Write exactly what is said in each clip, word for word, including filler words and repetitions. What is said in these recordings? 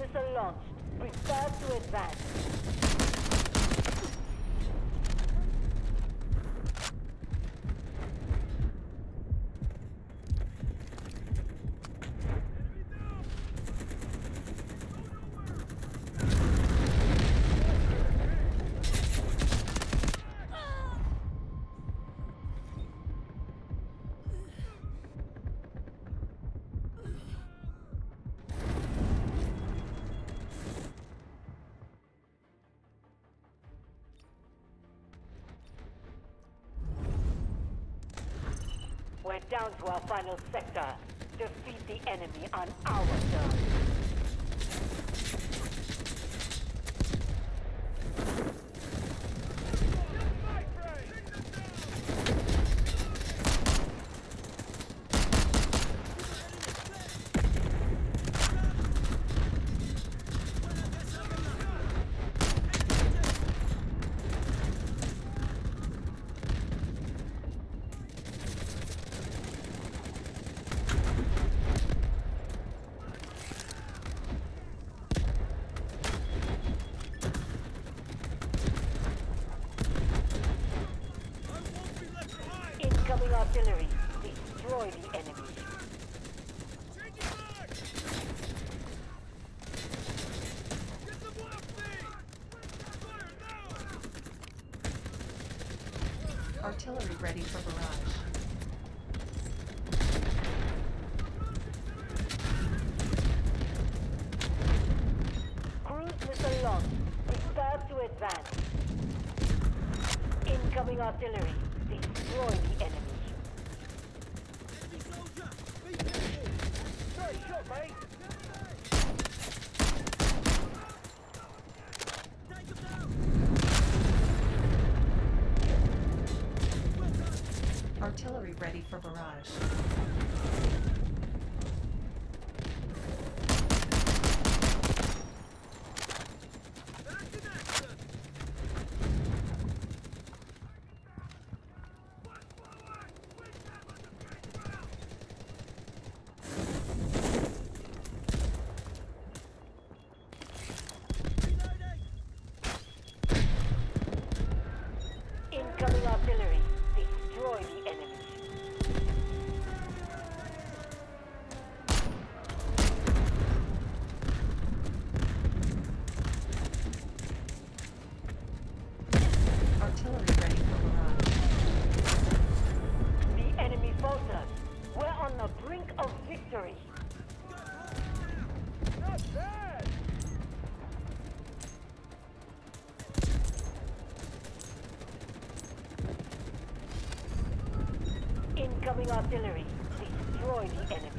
missile launched. Prepare to advance. We're down to our final sector. Defeat the enemy on our terms. Incoming artillery. Destroy the enemy. Artillery ready for barrage. Cruise missile launched. Prepare to advance. Incoming artillery. Destroy the enemy. Nice shot, mate. Artillery ready for barrage. Incoming artillery. Destroy the enemy. Artillery ready for barrage. The enemy falters. We're on the brink of victory. Not bad! Incoming artillery. Destroy the enemy.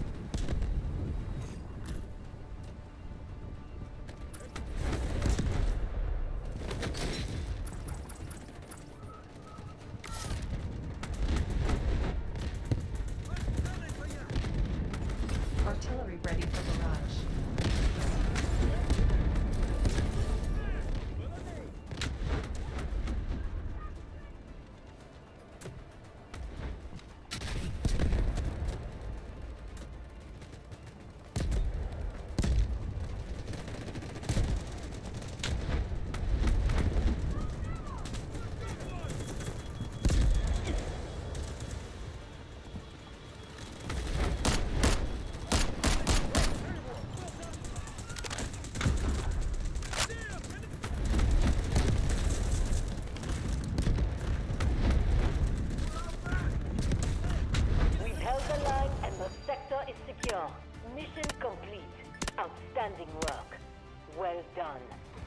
Artillery ready for barrage. Mission complete. Outstanding work. Well done.